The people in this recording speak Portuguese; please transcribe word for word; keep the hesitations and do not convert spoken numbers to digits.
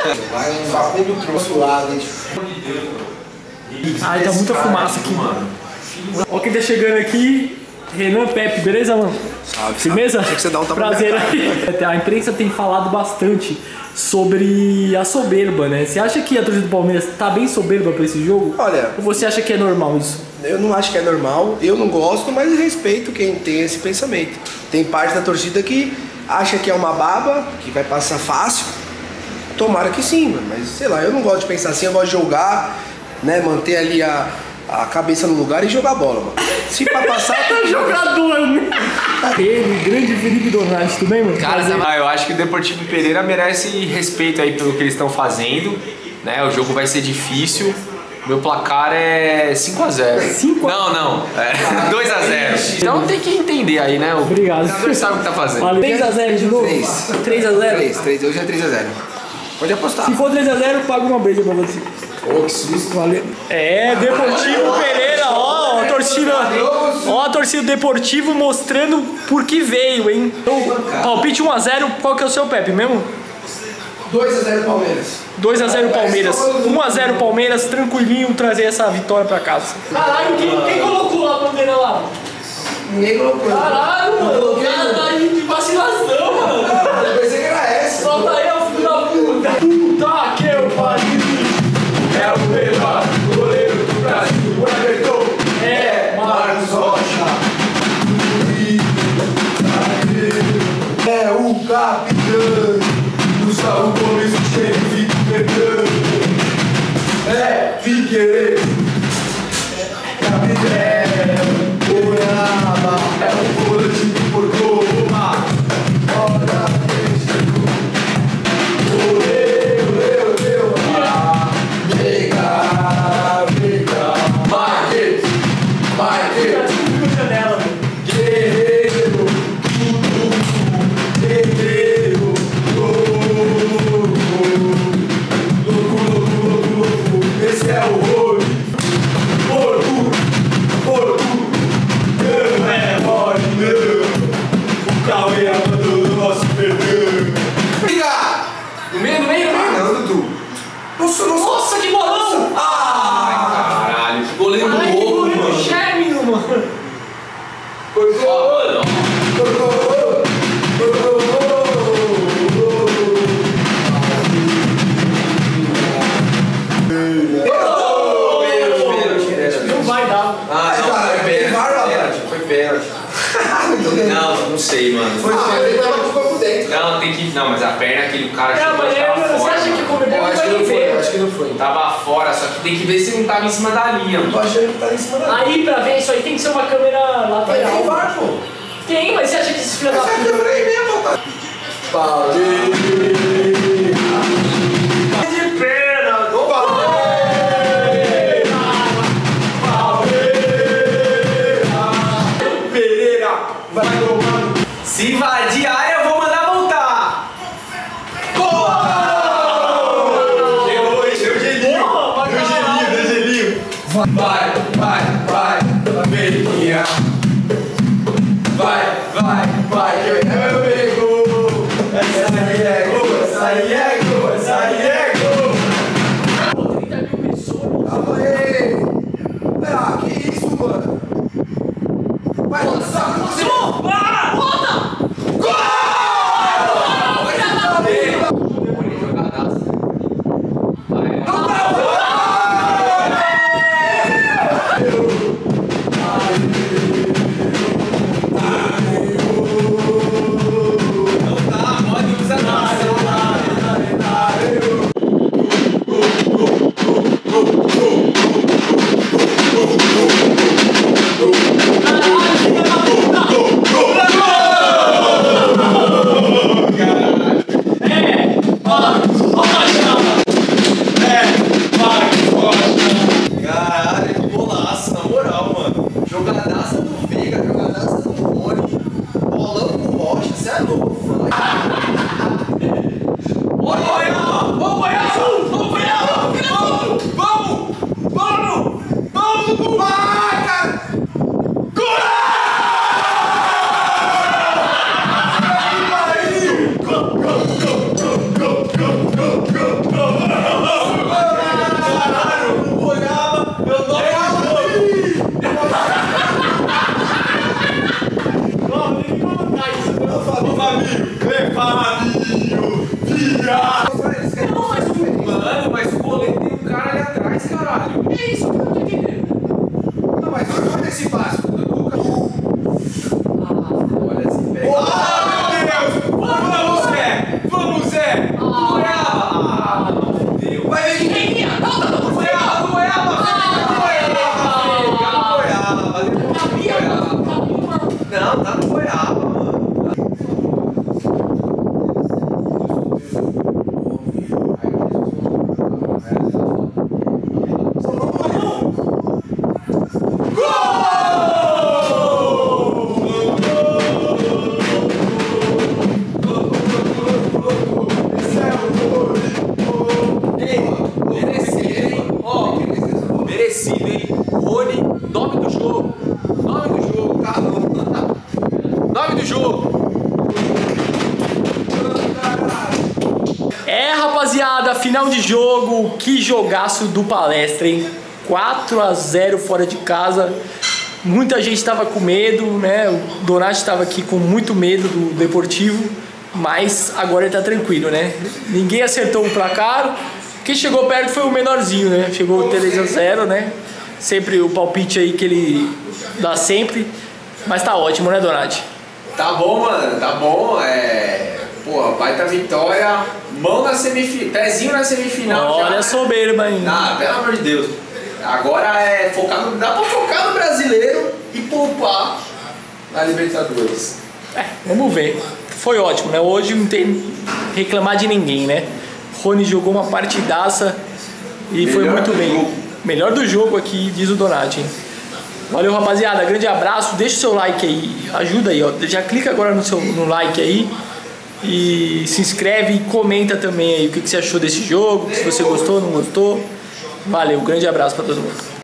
Facundo trouxe o lado. Ai, tá muita fumaça aqui, mano. Ó quem tá chegando aqui, Renan Pepe, beleza, mano? Salve, firmeza? Achei que você dá um tapa. Prazer aí. A imprensa tem falado bastante sobre a soberba, né? Você acha que a torcida do Palmeiras tá bem soberba pra esse jogo? Olha... Ou você acha que é normal isso? Eu não acho que é normal, eu não gosto, mas respeito quem tem esse pensamento. Tem parte da torcida que acha que é uma baba, que vai passar fácil. Tomara que sim, mano. Mas sei lá, eu não gosto de pensar assim, eu gosto de jogar, né? Manter ali a... a cabeça no lugar e jogar bola, mano. Se pra passar, é um jogador, né? Ele, grande Felipe Donati, tudo bem, mano? Cara, ah, eu acho que o Deportivo Pereira merece respeito aí pelo que eles estão fazendo, né? O jogo vai ser difícil. Meu placar é cinco a zero. cinco a zero? Não, não. É dois a zero. Então tem que entender aí, né? O Obrigado. treinador sabe o que tá fazendo. Vale. três a zero de novo? três a zero? três, três. Hoje é três a zero. Pode apostar. Se for três a zero, eu pago uma beija pra você. Ô, que susto. Valeu. É, Deportivo Pereira, ó, a torcida, ó a torcida do Deportivo mostrando por que veio, hein? Então, palpite um a zero, qual que é o seu, Pepe, mesmo? dois a zero Palmeiras. dois a zero Palmeiras. um a zero Palmeiras, tranquilinho, trazer essa vitória pra casa. Caralho, quem, quem colocou lá a bandeira lá? Ninguém colocou. Caralho, mano, o cara tá aí de vacilação, mano. Eu pensei que era essa. Solta aí, ô filho da puta. Puta que eu pariu. É o melhor goleiro do Brasil, o Everton. É Marcos Rocha. É o capitão. Gustavo Gomes, o xerife Fernando. É Figueiredo. Capitão. Goiaba. É o volante do Cordoba. Ora, chegou. Olê, olê, olê, olá. Vega, vega. Marque, marque. Guerreiro, tudo, guerreiro. Louco, louco, louco, louco. Esse é o Rony. Porco, porco. Não é mole, não. O Cauê abandonou o nosso perdão. Liga! No meio, no meio, no meio. Não, Dudu. Nossa, nossa. Nossa, que bolão! Ai, caralho. Que goleiro Ai, que louco, goleiro mano. gêmeo, mano. Ó, mano. Não vai dar. Ah, não, foi pênalti. Foi pênalti. Não, não sei, mano. Foi ele tava com o corpo dentro. Não, tem que. Não, mas a perna aquele cara Não, chutou, mas acho que é, tava você fora. acha que mano. comeu Eu acho que não foi, eu acho que não foi. Tava fora, só que tem que ver se não tava em cima da linha, Tô mano. achando que tá em cima da... Aí, pra ver isso aí, tem que ser uma câmera Mas tem lateral. VAR, pô. Tem, mas você acha que esse filho da Essa puta... câmera aí mesmo, tá? De pena, do Pereira vai tomando. Se invadir a área, eu vou mandar voltar. Chegou, hein? Deu gelinho. Porra, Deu gelinho, deu gelinho. Vai, vai, vai, América. Vai, vai, vai, que eu pego. Essa aí é gol, essa aí é gol, essa aí é gol. trinta mil pessoas. Aê! Ah, que isso, mano? Vai lançar você! Ah, volta! Não tá, pode usar não. rapaziada, final de jogo. Que jogaço do Palestra, hein? quatro a zero fora de casa. Muita gente estava com medo, né? O Donati estava aqui com muito medo do Deportivo, mas agora ele tá tranquilo, né? Ninguém acertou o placar. Quem chegou perto foi o menorzinho, né? Chegou três a zero, né? Sempre o palpite aí que ele dá sempre. Mas tá ótimo, né, Donati? Tá bom, mano, tá bom. É. Porra, baita vitória. Mão na semifinal, pezinho na semifinal. Olha a soberba ainda. Ah, pelo amor de Deus. Agora é focar no. Dá pra focar no brasileiro e poupar na Libertadores. É, vamos ver. Foi ótimo, né? Hoje não tem reclamar de ninguém, né? Rony jogou uma partidaça e foi muito bem. Melhor do jogo aqui, diz o Donati, hein? Valeu, rapaziada. Grande abraço. Deixa o seu like aí. Ajuda aí, ó. Já clica agora no, seu, no like aí. E se inscreve e comenta também aí o que, que você achou desse jogo. Se você gostou, não gostou. Valeu. Grande abraço pra todo mundo.